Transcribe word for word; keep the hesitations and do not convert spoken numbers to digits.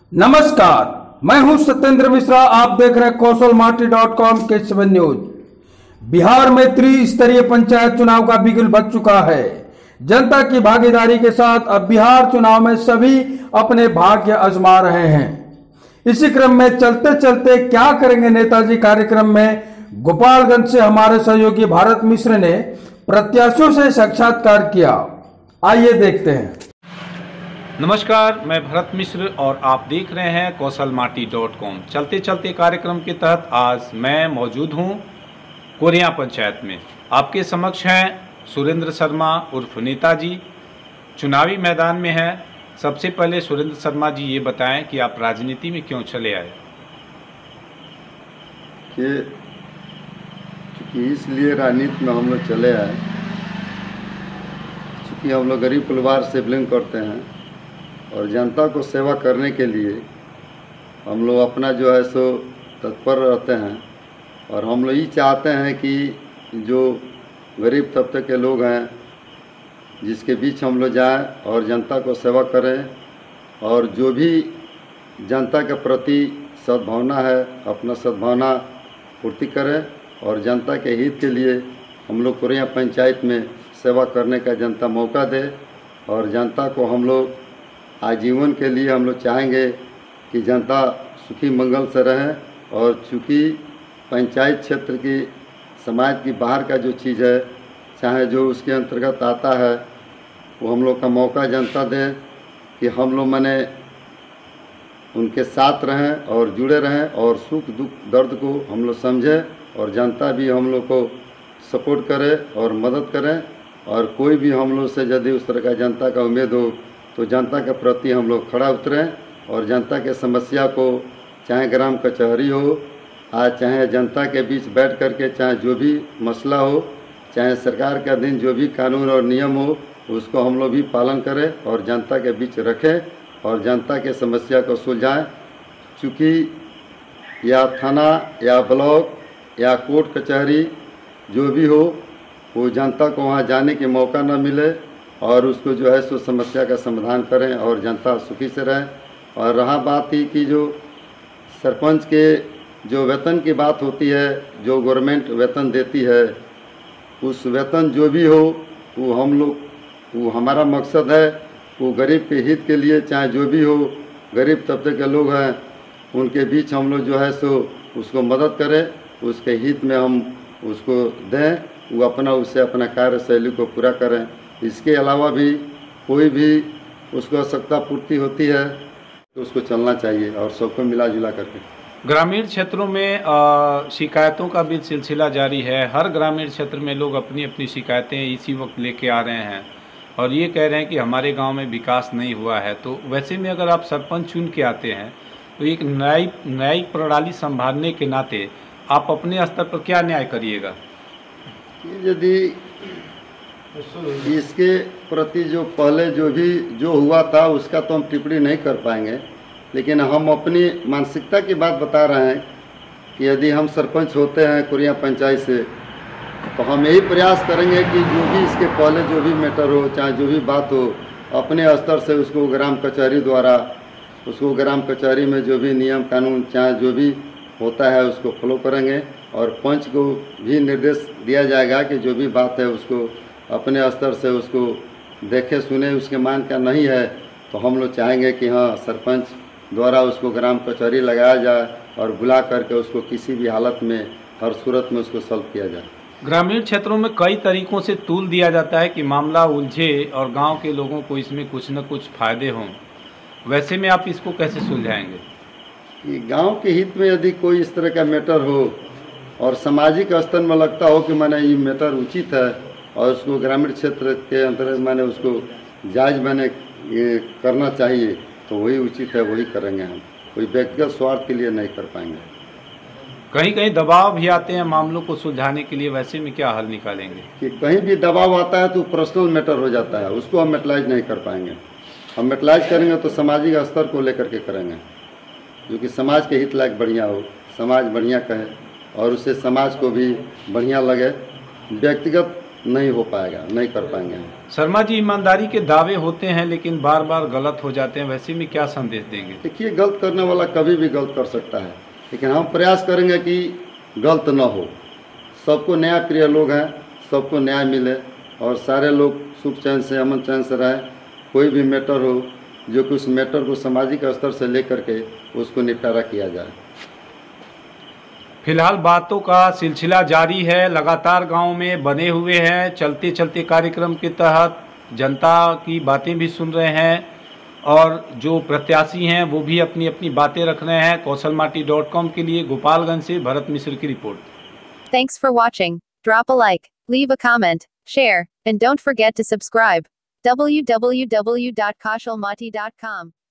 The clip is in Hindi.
नमस्कार, मैं हूं सत्येंद्र मिश्रा। आप देख रहे हैं कौशल माटी डॉट कॉम के सेवन न्यूज। बिहार में त्रिस्तरीय पंचायत चुनाव का बिगुल बज चुका है। जनता की भागीदारी के साथ अब बिहार चुनाव में सभी अपने भाग्य आजमा रहे हैं। इसी क्रम में चलते चलते क्या करेंगे नेताजी कार्यक्रम में गोपालगंज से हमारे सहयोगी भारत मिश्र ने प्रत्याशियों से साक्षात्कार किया। आइए देखते हैं। नमस्कार, मैं भरत मिश्र और आप देख रहे हैं कौशल माटी डॉट कॉम। चलते चलते कार्यक्रम के तहत आज मैं मौजूद हूं कोरिया पंचायत में। आपके समक्ष हैं सुरेंद्र शर्मा उर्फ नेताजी, चुनावी मैदान में हैं। सबसे पहले सुरेंद्र शर्मा जी ये बताएं कि आप राजनीति में क्यों चले आए? कि चूँकि इसलिए राजनीति में हम लोग चले आए, चूँकि हम लोग गरीब परिवार से बिलोंग करते हैं और जनता को सेवा करने के लिए हम लोग अपना जो है सो तत्पर रहते हैं। और हम लोग ये चाहते हैं कि जो गरीब तबके के लोग हैं जिसके बीच हम लोग जाएं और जनता को सेवा करें, और जो भी जनता के प्रति सद्भावना है अपना सद्भावना पूर्ति करें और जनता के हित के लिए हम लोग कोरिया पंचायत में सेवा करने का जनता मौका दे। और जनता को हम लोग आजीवन के लिए हम लोग चाहेंगे कि जनता सुखी मंगल से रहे। और चूँकि पंचायत क्षेत्र की समाज की बाहर का जो चीज़ है, चाहे जो उसके अंतर्गत आता है, वो हम लोग का मौका जनता दें कि हम लोग माने उनके साथ रहें और जुड़े रहें और सुख दुख दर्द को हम लोग समझें और जनता भी हम लोग को सपोर्ट करे और मदद करें। और कोई भी हम लोग से यदि उस तरह का जनता का उम्मीद हो तो जनता के प्रति हम लोग खड़ा उतरें और जनता के समस्या को, चाहे ग्राम कचहरी हो, आज चाहे जनता के बीच बैठ कर के चाहे जो भी मसला हो, चाहे सरकार के अधीन जो भी कानून और नियम हो, उसको हम लोग भी पालन करें और जनता के बीच रखें और जनता के समस्या को सुलझाएं। चूँकि या थाना या ब्लॉक या कोर्ट कचहरी जो भी हो, वो जनता को वहाँ जाने के मौका न मिले और उसको जो है सो समस्या का समाधान करें और जनता सुखी से रहे। और रहा बात ही कि जो सरपंच के जो वेतन की बात होती है, जो गवर्नमेंट वेतन देती है, उस वेतन जो भी हो वो हम लोग, वो हमारा मकसद है वो गरीब के हित के लिए, चाहे जो भी हो गरीब तबके के लोग हैं उनके बीच हम लोग जो है सो उसको मदद करें, उसके हित में हम उसको दें, वो अपना उससे अपना कार्यशैली को पूरा करें। इसके अलावा भी कोई भी उसको आवश्यकता पूर्ति होती है तो उसको चलना चाहिए और सबको मिला जुला करके। ग्रामीण क्षेत्रों में आ, शिकायतों का भी सिलसिला जारी है। हर ग्रामीण क्षेत्र में लोग अपनी अपनी शिकायतें इसी वक्त लेके आ रहे हैं और ये कह रहे हैं कि हमारे गांव में विकास नहीं हुआ है। तो वैसे में अगर आप सरपंच चुन के आते हैं तो एक न्यायिक न्यायिक प्रणाली संभालने के नाते आप अपने स्तर पर क्या न्याय करिएगा? यदि इसके प्रति जो पहले जो भी जो हुआ था उसका तो हम टिप्पणी नहीं कर पाएंगे, लेकिन हम अपनी मानसिकता की बात बता रहे हैं कि यदि हम सरपंच होते हैं कोरिया पंचायत से तो हम यही प्रयास करेंगे कि जो भी इसके पहले जो भी मैटर हो, चाहे जो भी बात हो, अपने स्तर से उसको ग्राम कचहरी द्वारा उसको ग्राम कचहरी में जो भी नियम कानून चाहे जो भी होता है उसको फॉलो करेंगे। और पंच को भी निर्देश दिया जाएगा कि जो भी बात है उसको अपने स्तर से उसको देखे सुने, उसके मान का नहीं है तो हम लोग चाहेंगे कि हाँ सरपंच द्वारा उसको ग्राम कचहरी लगाया जाए और बुला करके उसको किसी भी हालत में हर सूरत में उसको सॉल्व किया जाए। ग्रामीण क्षेत्रों में कई तरीकों से तूल दिया जाता है कि मामला उलझे और गांव के लोगों को इसमें कुछ न कुछ फायदे हों। वैसे में आप इसको कैसे सुलझाएंगे? कि गांव के हित में यदि कोई इस तरह का मैटर हो और सामाजिक स्तर में लगता हो कि मैंने ये मैटर उचित है और उसको ग्रामीण क्षेत्र के अंतर्गत मैंने उसको जायज़ मैंने ये करना चाहिए तो वही उचित है, वही करेंगे। हम कोई व्यक्तिगत स्वार्थ के लिए नहीं कर पाएंगे। कहीं कहीं दबाव भी आते हैं मामलों को सुलझाने के लिए, वैसे में क्या हल निकालेंगे? कि कहीं भी दबाव आता है तो पर्सनल मैटर हो जाता है, उसको हम मेटलाइज नहीं कर पाएंगे। हम मेटलाइज करेंगे तो सामाजिक स्तर को लेकर के करेंगे, जो कि समाज के हित लायक बढ़िया हो, समाज बढ़िया कहे और उससे समाज को भी बढ़िया लगे। व्यक्तिगत नहीं हो पाएगा, नहीं कर पाएंगे हम। शर्मा जी, ईमानदारी के दावे होते हैं लेकिन बार बार गलत हो जाते हैं, वैसे में क्या संदेश देंगे? देखिए, गलत करने वाला कभी भी गलत कर सकता है, लेकिन हम प्रयास करेंगे कि गलत न हो। सबको न्याय प्रिय लोग हैं, सबको न्याय मिले और सारे लोग सुख चैन से, अमन चैन से रहें। कोई भी मैटर हो, जो कि उस मैटर को सामाजिक स्तर से लेकर के उसको निपटारा किया जाए। फिलहाल बातों का सिलसिला जारी है, लगातार गांव में बने हुए हैं। चलते चलते कार्यक्रम के तहत जनता की बातें भी सुन रहे हैं और जो प्रत्याशी हैं वो भी अपनी अपनी बातें रख रहे हैं। कौशल माटी डॉट कॉम के लिए गोपालगंज से भरत मिश्र की रिपोर्ट। Thanks for watching. Drop a like, leave a comment, share, and don't forget to subscribe. w w w dot kaushal mati dot com